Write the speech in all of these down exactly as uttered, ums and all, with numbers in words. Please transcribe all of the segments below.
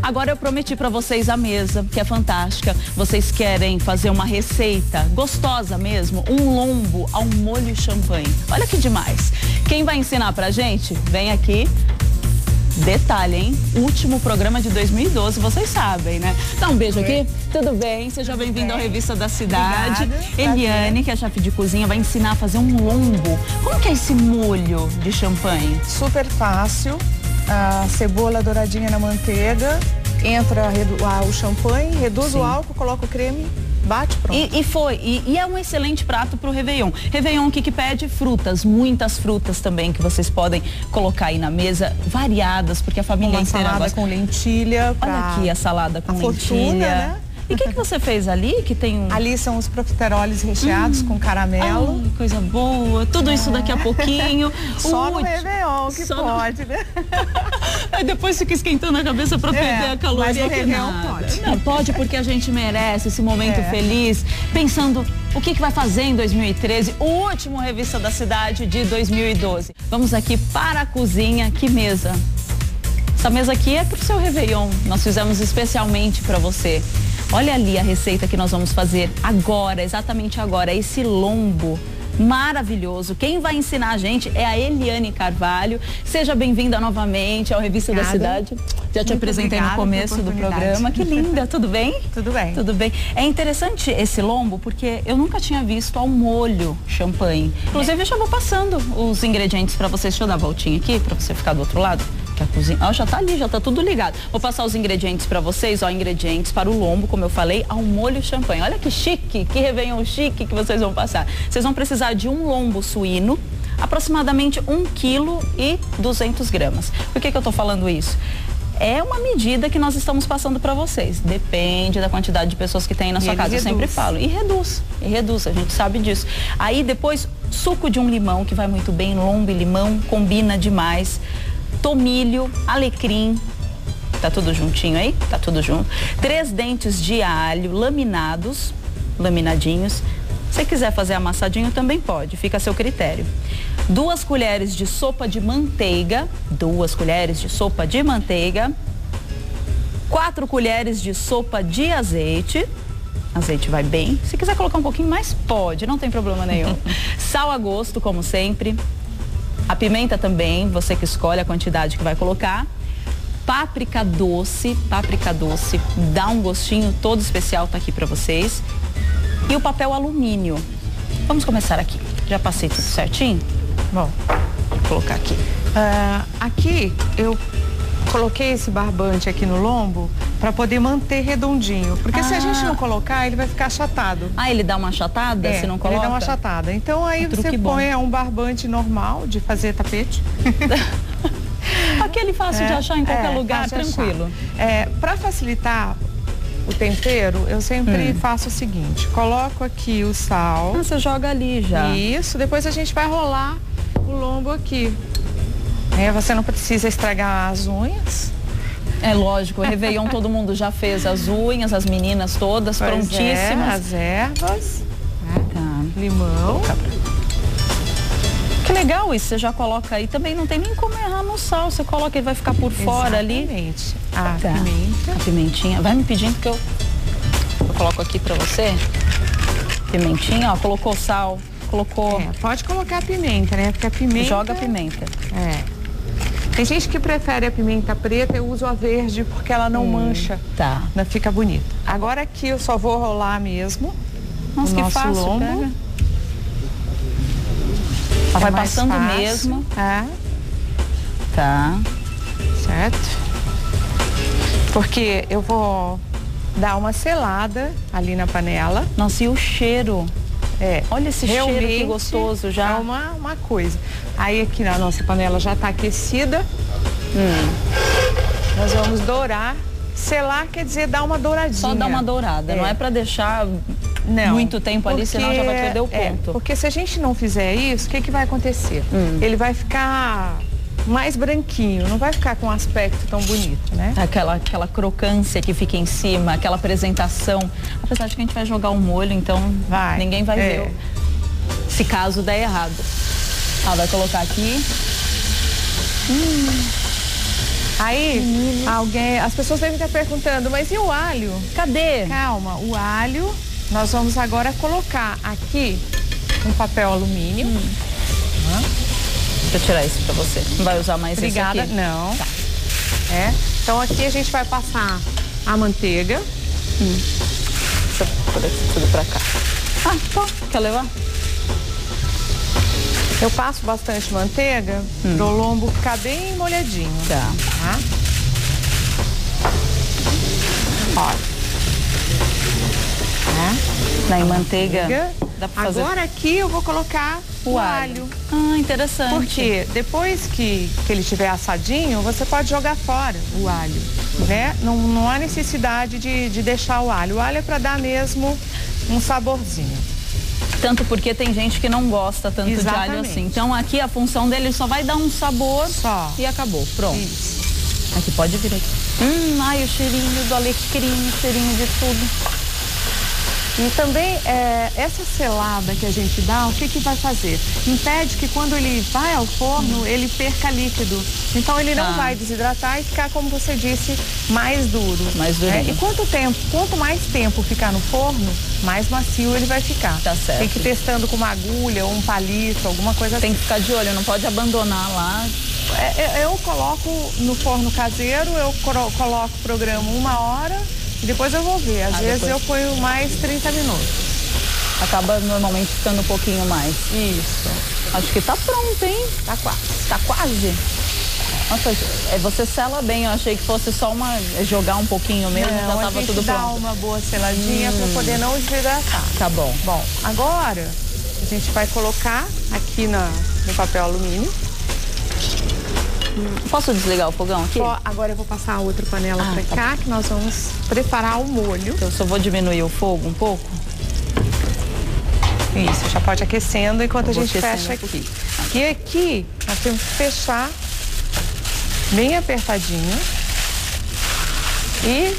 Agora eu prometi pra vocês a mesa, que é fantástica. Vocês querem fazer uma receita gostosa mesmo, um lombo ao molho champanhe. Olha que demais. Quem vai ensinar pra gente? Vem aqui. Detalhe, hein? Último programa de dois mil e doze, vocês sabem, né? Dá um beijo aqui. Tudo bem? Seja bem-vindo à Revista da Cidade. Obrigada. Eliane, que é chefe de cozinha, vai ensinar a fazer um lombo. Como que é esse molho de champanhe? Super fácil. A cebola douradinha na manteiga. Entra o champanhe, reduz Sim. o álcool, coloca o creme, bate, pronto. E, e foi. E, e é um excelente prato pro Réveillon. Réveillon, o que que pede? Frutas. Muitas frutas também que vocês podem colocar aí na mesa, variadas, porque a família Uma inteira salada gosta. com lentilha. Olha aqui a salada com a lentilha. fortuna, né? E o que que você fez ali? Que tem um... Ali são os profiteroles recheados hum. com caramelo. Ai, coisa boa. Tudo é. isso daqui a pouquinho. Só o no Réveillon que Só pode, no... né? Aí depois fica esquentando a cabeça pra perder é, a caloria. Mas o que Réveillon nada. pode. Não, pode porque a gente merece esse momento é. feliz. Pensando o que que vai fazer em dois mil e treze, o último Revista da Cidade de dois mil e doze. Vamos aqui para a cozinha. Que mesa? Essa mesa aqui é pro seu Réveillon. Nós fizemos especialmente para você. Olha ali a receita que nós vamos fazer agora, exatamente agora, esse lombo maravilhoso. Quem vai ensinar a gente é a Eliane Carvalho. Seja bem-vinda novamente ao Revista Obrigada. da Cidade. Já te Muito apresentei no começo do programa. Que linda, tudo bem? Tudo bem. Tudo bem. É interessante esse lombo porque eu nunca tinha visto ao molho champanhe. Inclusive, eu já vou passando os ingredientes para vocês. Deixa eu dar a voltinha aqui para você ficar do outro lado. A cozinha, ó, já tá ali, já tá tudo ligado. Vou passar os ingredientes para vocês, ó, ingredientes para o lombo, como eu falei, ao molho champanhe. Olha que chique, que Réveillon chique que vocês vão passar. Vocês vão precisar de um lombo suíno, aproximadamente um quilo e duzentos gramas. Por que que eu tô falando isso? É uma medida que nós estamos passando para vocês. Depende da quantidade de pessoas que tem aí na sua casa. Eu sempre falo. E reduz. E reduz, a gente sabe disso. Aí depois, suco de um limão, que vai muito bem. Lombo e limão, combina demais. Tomilho, alecrim, tá tudo juntinho aí? Tá tudo junto. Três dentes de alho laminados, laminadinhos. Se quiser fazer amassadinho também pode, fica a seu critério. Duas colheres de sopa de manteiga, duas colheres de sopa de manteiga. Quatro colheres de sopa de azeite. Azeite vai bem. Se quiser colocar um pouquinho mais, pode, não tem problema nenhum. Sal a gosto, como sempre. A pimenta também, você que escolhe a quantidade que vai colocar. Páprica doce, páprica doce, dá um gostinho todo especial, tá aqui pra vocês. E o papel alumínio. Vamos começar aqui. Já passei tudo certinho? Bom, vou colocar aqui. Uh, aqui eu coloquei esse barbante aqui no lombo para poder manter redondinho. Porque ah. se a gente não colocar, ele vai ficar achatado. Ah, ele dá uma achatada é, se não coloca? Ele dá uma achatada. Então aí um você põe bom. um barbante normal de fazer tapete. Aquele fácil é, de achar em qualquer é, lugar, tranquilo. É, para facilitar o tempero, eu sempre hum. faço o seguinte, coloco aqui o sal. Ah, você joga ali já. Isso, depois a gente vai rolar o lombo aqui. É, você não precisa estragar as unhas. É lógico, o Réveillon todo mundo já fez as unhas, as meninas todas pois prontíssimas. É, as ervas, né? Tá. Limão. Que legal isso, você já coloca aí. Também não tem nem como errar no sal, você coloca, ele vai ficar por fora ali. Exatamente. A tá. pimenta. A pimentinha. Vai me pedindo que eu, eu coloco aqui pra você. Pimentinha, ó, colocou sal, colocou... É, pode colocar a pimenta, né? Porque a pimenta... Joga a pimenta. É. Tem gente que prefere a pimenta preta, eu uso a verde porque ela não hum, mancha. Tá. Não fica bonita. Agora aqui eu só vou rolar mesmo. Nossa, o que nosso fácil, lombo. Ela é vai passando fácil. mesmo. É. Tá. Certo? Porque eu vou dar uma selada ali na panela. Nossa, e o cheiro? É. Olha esse Realmente cheiro que gostoso já. É uma, uma coisa. Aí aqui na nossa panela já está aquecida. Hum. Nós vamos dourar. Selar quer dizer dar uma douradinha. Só dar uma dourada, é. não é para deixar não, muito tempo ali, porque, senão já vai perder o ponto. É, porque se a gente não fizer isso, o que, que vai acontecer? Hum. Ele vai ficar mais branquinho, não vai ficar com um aspecto tão bonito, né? Aquela, aquela crocância que fica em cima, aquela apresentação. Apesar de que a gente vai jogar o molho, então vai. ninguém vai é. ver se caso der errado. Ah, vai colocar aqui. Hum. Aí, Milho. alguém, as pessoas devem estar perguntando, mas e o alho? Cadê? Calma, o alho, nós vamos agora colocar aqui um papel alumínio. Hum. Ah. Deixa eu tirar isso pra você. Não vai usar mais Obrigada, esse aqui? não. Tá. É. Então aqui a gente vai passar a manteiga. Hum. Deixa eu pôr aqui tudo pra cá. Ah, pô, quer levar? Eu passo bastante manteiga hum. pro lombo ficar bem molhadinho. Tá. Tá? Olha. É. Na manteiga. manteiga. Dá pra fazer... Agora aqui eu vou colocar o, o alho. alho. Ah, interessante. Porque depois que, que ele estiver assadinho, você pode jogar fora o alho, né? Não, não há necessidade de, de deixar o alho. O alho é para dar mesmo um saborzinho. Tanto porque tem gente que não gosta tanto Exatamente. de alho assim. Então aqui a função dele só vai dar um sabor só. E acabou. Pronto. Isso. Aqui pode vir aqui. Hum, ai, o cheirinho do alecrim, o cheirinho de tudo. E também é, essa selada que a gente dá, o que que vai fazer? Impede que quando ele vai ao forno, hum. ele perca líquido. Então ele não ah. vai desidratar e ficar, como você disse, mais duro. Mais duro. É, e quanto tempo, quanto mais tempo ficar no forno, mais macio ele vai ficar. Tá certo. Tem que ir testando com uma agulha ou um palito, alguma coisa assim. Tem que ficar de olho, não pode abandonar lá. É, eu coloco no forno caseiro, eu coloco o programa uma hora. E depois eu vou ver, às ah, vezes depois... eu ponho mais trinta minutos. Acaba normalmente ficando um pouquinho mais. Isso. Acho que tá pronto, hein? Tá quase. Tá quase? Nossa, você sela bem, eu achei que fosse só uma jogar um pouquinho mesmo, não, já tava tudo pronto. Dá uma boa seladinha hum. para poder não desidratar. Tá bom. Bom, agora a gente vai colocar aqui na, no papel alumínio. Posso desligar o fogão aqui? Agora eu vou passar a outra panela ah, para tá cá, bom. Que nós vamos preparar o molho. Eu só vou diminuir o fogo um pouco. Isso, já pode aquecendo enquanto eu a gente fecha aqui. E aqui nós temos que fechar bem apertadinho. E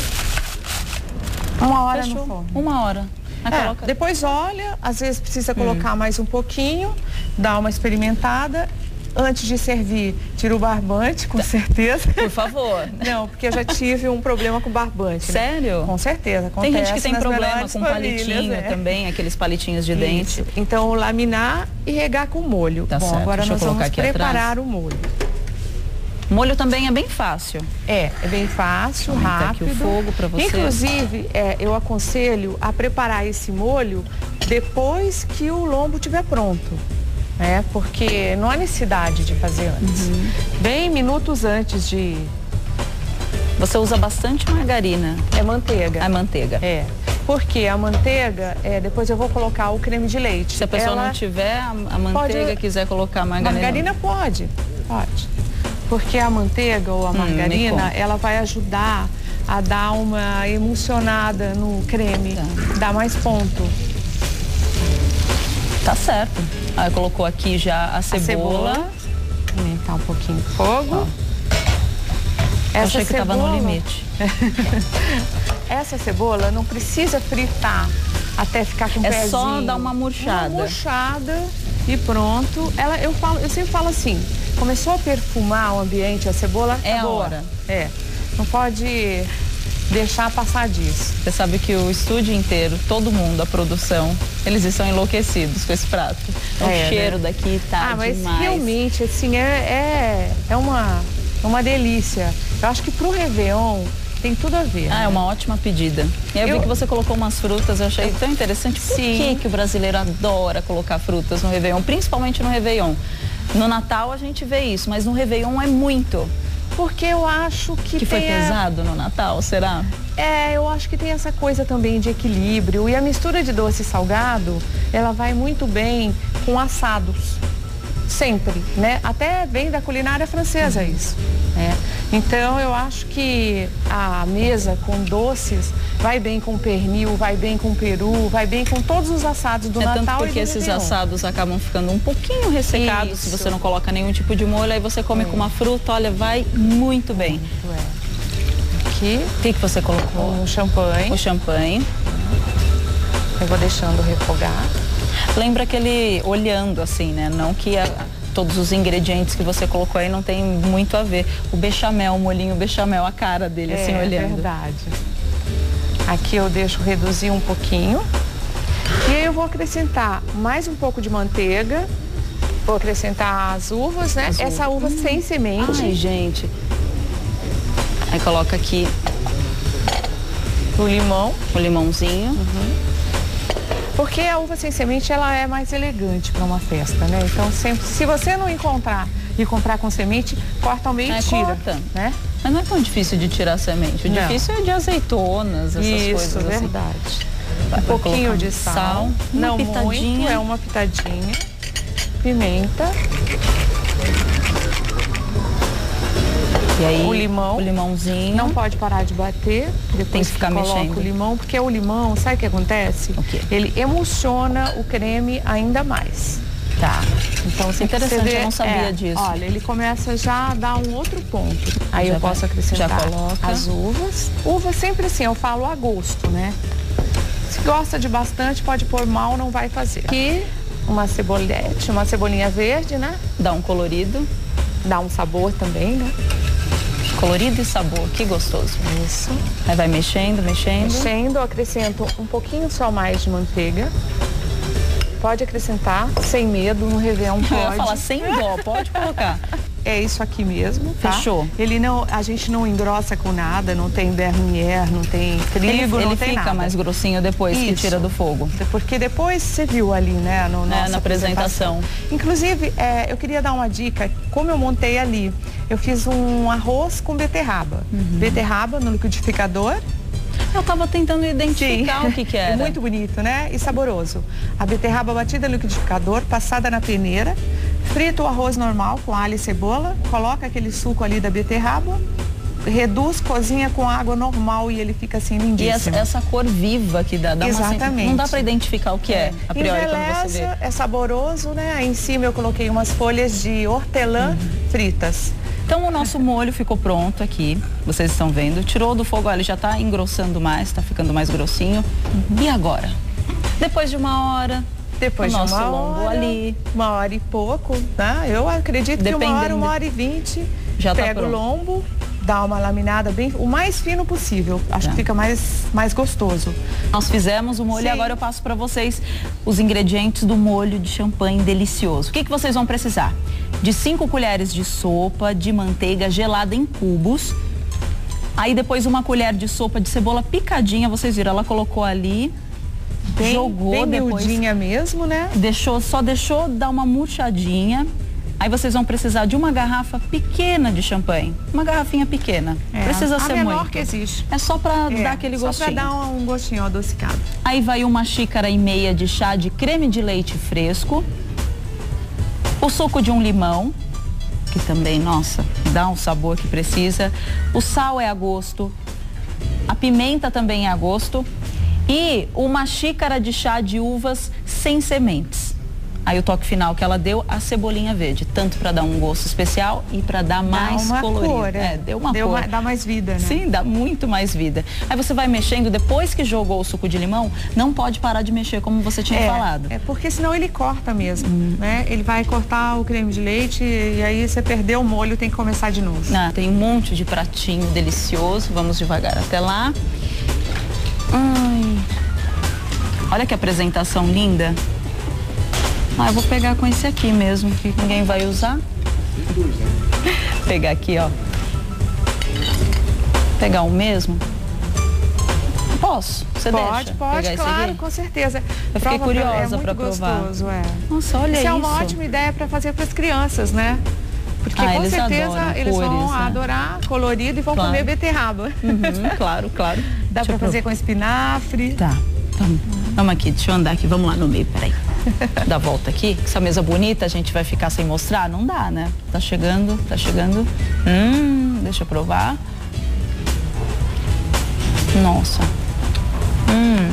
uma hora Fechou. no forno. Uma hora. É, coloca... Depois olha, às vezes precisa colocar hum. mais um pouquinho, dá uma experimentada. Antes de servir, tira o barbante, com certeza. Por favor. Não, porque eu já tive um problema com barbante. Sério? Né? Com certeza. Acontece tem gente que tem problema com famílias, palitinho né? também, aqueles palitinhos de dente. Então, laminar e regar com molho. Tá Bom, certo. agora Deixa nós vamos preparar atrás. o molho. Molho também é bem fácil. É, é bem fácil, Vou rápido. Aqui o fogo para você. Inclusive, é, eu aconselho a preparar esse molho depois que o lombo estiver pronto. É, porque não há necessidade de fazer antes. Uhum. Bem minutos antes de... Você usa bastante margarina? É manteiga. É manteiga. É. Porque a manteiga, é, depois eu vou colocar o creme de leite. Se a pessoa Ela não tiver a, a manteiga, pode... quiser colocar a margarina... Margarina pode, pode. Porque a manteiga ou a margarina, hum, ela vai ajudar a dar uma emulsionada no creme, tá. Dá mais ponto. Tá certo. Ah, colocou aqui já a cebola. A cebola. Aumentar um pouquinho o fogo. Essa Eu achei que cebola... tava no limite. Essa cebola não precisa fritar até ficar com o é pezinho. É só dar uma murchada. Uma murchada e pronto. Ela, eu, falo, eu sempre falo assim, começou a perfumar o ambiente, a cebola, é a hora. É. Não pode deixar passar disso. Você sabe que o estúdio inteiro, todo mundo, a produção, eles estão enlouquecidos com esse prato. O é, cheiro né? daqui tá ah, mas demais. Realmente, assim, é, é, é uma, uma delícia. Eu acho que pro Réveillon tem tudo a ver. Ah, né? É uma ótima pedida. E eu, eu vi que você colocou umas frutas, eu achei tão interessante. Por Sim. que, que o brasileiro adora colocar frutas no Réveillon? Principalmente no Réveillon. No Natal a gente vê isso, mas no Réveillon é muito. Porque eu acho que Que foi tem pesado a... no Natal, será? É, eu acho que tem essa coisa também de equilíbrio. E a mistura de doce e salgado, ela vai muito bem com assados. Sempre, né? Até vem da culinária francesa isso. Né? Então, eu acho que a mesa com doces vai bem com pernil, vai bem com peru, vai bem com todos os assados do é Natal tanto porque e do esses Réveillon. Assados acabam ficando um pouquinho ressecados isso. Se você não coloca nenhum tipo de molho, aí você come é. com uma fruta, olha, vai muito bem. Muito, é. Aqui. O que, que você colocou? O champanhe. O champanhe. Eu vou deixando refogar. Lembra aquele olhando assim, né? Não que a, todos os ingredientes que você colocou aí não tem muito a ver. O bechamel, o molhinho bechamel, a cara dele assim olhando. É verdade. Aqui eu deixo reduzir um pouquinho. E aí eu vou acrescentar mais um pouco de manteiga. Vou acrescentar as uvas, né? As Essa uva hum. sem semente. Ai, gente. Aí coloca aqui o limão. O limãozinho. Uhum. Porque a uva sem semente, ela é mais elegante para uma festa, né? Então, sempre, se você não encontrar e comprar com semente, corta ao meio e é, tira, corta. né? Mas não é tão difícil de tirar a semente. O não. difícil é de azeitonas, essas Isso, coisas assim. Verdade. Um pouquinho de sal. sal não pitadinha. Muito, é uma pitadinha. Pimenta. E aí, o limão. O limãozinho. Não pode parar de bater. Depois tem que ficar que mexendo. Coloca o limão, porque o limão, sabe o que acontece? O quê? Ele emulsiona o creme ainda mais. Tá. Então, você interessante, vê, eu não sabia é, disso. Olha, ele começa já a dar um outro ponto. Aí já eu posso acrescentar já coloca. as uvas. Uva sempre assim, eu falo a gosto, né? Se gosta de bastante, pode pôr, mal não vai fazer. Aqui, uma cebolete, uma cebolinha verde, né? Dá um colorido. Dá um sabor também, né? Colorido e sabor, que gostoso. Isso. Aí vai mexendo, mexendo. Mexendo, eu acrescento um pouquinho só mais de manteiga. Pode acrescentar, sem medo, no Réveillon pode. Eu ia falar sem dó, pode colocar. É isso aqui mesmo, tá? Fechou. Ele não, a gente não engrossa com nada, não tem dernier, não tem trigo, ele, não ele tem fica nada. mais grossinho depois isso. que tira do fogo. Porque depois você viu ali, né, no é, na apresentação. apresentação. Inclusive, é, eu queria dar uma dica, como eu montei ali, eu fiz um arroz com beterraba. Uhum. Beterraba no liquidificador. Eu estava tentando identificar Sim. o que que era. É muito bonito, né? E saboroso. A beterraba batida no liquidificador, passada na peneira, frita o arroz normal com alho e cebola, coloca aquele suco ali da beterraba, reduz, cozinha com água normal e ele fica assim lindíssimo. E essa, essa cor viva que dá, dá Exatamente. Uma, não dá para identificar o que é, é a priori quando você vê. É saboroso, né? Aí em cima eu coloquei umas folhas de hortelã uhum. fritas. Então o nosso molho ficou pronto aqui, vocês estão vendo. Tirou do fogo, ele já está engrossando mais, está ficando mais grossinho. Uhum. E agora? Depois de uma hora, depois o de nosso uma lombo hora, ali. Uma hora e pouco, tá? Eu acredito Dependendo. que uma hora, uma hora e vinte. Já tá pega pronto. o lombo, dá uma laminada bem, o mais fino possível. Acho tá. que fica mais, mais gostoso. Nós fizemos o molho Sim. e agora eu passo para vocês os ingredientes do molho de champanhe delicioso. O que, que vocês vão precisar? De cinco colheres de sopa de manteiga gelada em cubos. Aí depois uma colher de sopa de cebola picadinha, vocês viram, ela colocou ali, bem, jogou bem depois. miudinha mesmo, né? Deixou, só deixou dar uma murchadinha. Aí vocês vão precisar de uma garrafa pequena de champanhe. Uma garrafinha pequena. É, Precisa a ser menor muito. que existe. É só para é, dar aquele só gostinho. Só para dar um, um gostinho adocicado. Aí vai uma xícara e meia de chá de creme de leite fresco. O suco de um limão, que também, nossa, dá um sabor que precisa. O sal é a gosto. A pimenta também é a gosto. E uma xícara de chá de uvas sem sementes. Aí o toque final que ela deu, a cebolinha verde, tanto para dar um gosto especial e para dar mais dá uma colorido. Cor, é. é, deu uma deu cor. Uma, dá mais vida, né? Sim, dá muito mais vida. Aí você vai mexendo, depois que jogou o suco de limão, não pode parar de mexer, como você tinha é, falado. É, porque senão ele corta mesmo, hum. né? Ele vai cortar o creme de leite e aí você perdeu o molho, tem que começar de novo. Ah, tem um monte de pratinho delicioso, vamos devagar até lá. Ai, olha que apresentação linda. Ah, eu vou pegar com esse aqui mesmo, que ninguém vai usar. Pegar aqui, ó. Pegar o mesmo. Posso? Você pode, deixa? Pode, pegar claro, com certeza. Eu fiquei Prova curiosa é para provar. Gostoso, é. Nossa, olha isso. Isso é uma ótima ideia para fazer para as crianças, né? Porque ah, com eles certeza adoram eles cores, vão né? adorar colorido e vão claro. comer beterraba. Uhum, claro, claro. Dá para fazer com espinafre. Tá. Vamos. Vamos aqui, deixa eu andar aqui, vamos lá no meio, peraí. Dá a volta aqui, essa mesa bonita a gente vai ficar sem mostrar? Não dá, né? Tá chegando, tá chegando. Hum, deixa eu provar. Nossa. Hum,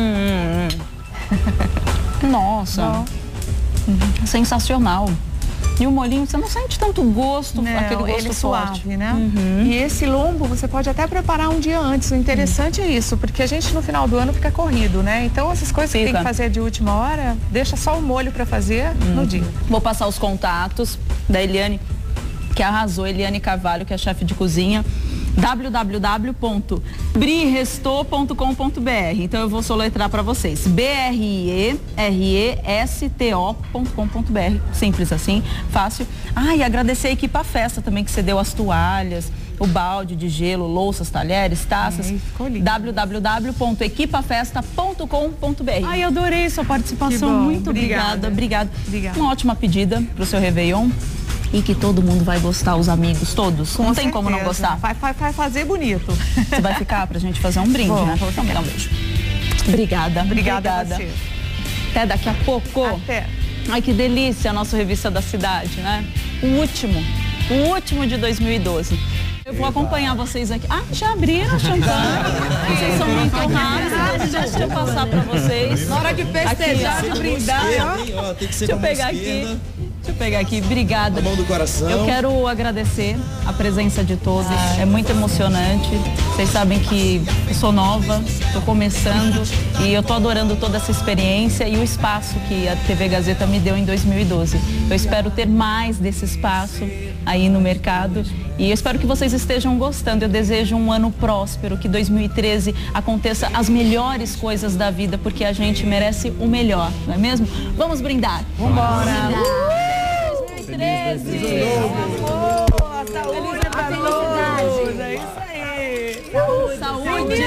hum, hum, hum. Nossa. Bom. Sensacional. E o molhinho, você não sente tanto gosto, não, aquele gosto ele é forte. suave, né? Uhum. E esse lombo você pode até preparar um dia antes. O interessante uhum. é isso, porque a gente no final do ano fica corrido, né? Então essas coisas fica. que tem que fazer de última hora, deixa só o molho para fazer uhum. no dia. Vou passar os contatos da Eliane, que arrasou, Eliane Carvalho, que é chefe de cozinha. w w w ponto bri resto ponto com ponto b r. Então eu vou soletrar para vocês. B R I E R E S T O ponto com ponto b r. Simples assim, fácil. Ah, e agradecer a Equipa Festa também, que cedeu as toalhas, o balde de gelo, louças, talheres, taças. É, w w w ponto equipa festa ponto com ponto b r. Ai, eu adorei sua participação. Muito obrigada. Obrigada. Obrigada. Uma ótima pedida para o seu Réveillon. E que todo mundo vai gostar, os amigos, todos. Com não tem certeza. Como não gostar. Vai, vai, vai fazer bonito. Você vai ficar pra gente fazer um brinde, Bom, né? Então, me dá um beijo. Obrigada. Obrigada. Obrigada. A você. Até daqui a pouco. Até. Ai, que delícia a nossa Revista da Cidade, né? O último. O último de dois mil e doze. Eu vou acompanhar vocês aqui. Ah, já abriram o champanhe. Vocês são muito rápidos. Deixa eu passar pra vocês. Na hora de festejar, aqui, de brindar. Ó, tem que ser Deixa eu pegar aqui. Deixa eu pegar aqui, obrigada. A mão do coração. Eu quero agradecer a presença de todos, é muito emocionante. Vocês sabem que eu sou nova, estou começando e eu estou adorando toda essa experiência e o espaço que a T V Gazeta me deu em dois mil e doze. Eu espero ter mais desse espaço aí no mercado e eu espero que vocês estejam gostando. Eu desejo um ano próspero, que dois mil e treze aconteça as melhores coisas da vida, porque a gente merece o melhor, não é mesmo? Vamos brindar. Vambora! treze. Boa, saúde pra todos. É isso aí. Saúde.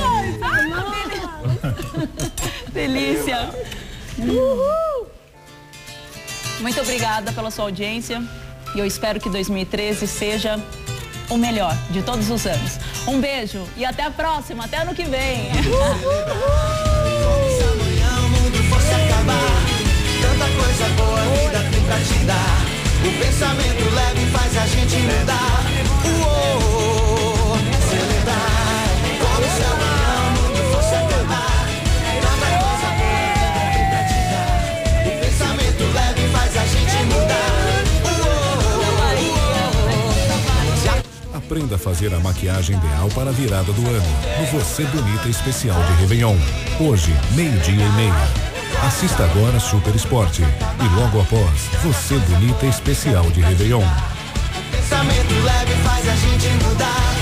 Saúde. Delícia. Uhul. Muito obrigada pela sua audiência e eu espero que dois mil e treze seja o melhor de todos os anos. Um beijo e até a próxima, até ano que vem. Tanta coisa boa a vida tem pra te dar. O pensamento leve faz a gente mudar. Uou, celebrar. Como se amanhã o mundo fosse acabar. Tanta coisa boa a vida tem pra te dar. O pensamento leve faz a gente mudar. Uou. Aprenda a fazer a maquiagem ideal para a virada do ano. No Você Bonita Especial de Réveillon. Hoje, meio-dia e meia. Assista agora Super Esporte e logo após Você Bonita Especial de Réveillon. Pensamento leve faz a gente mudar.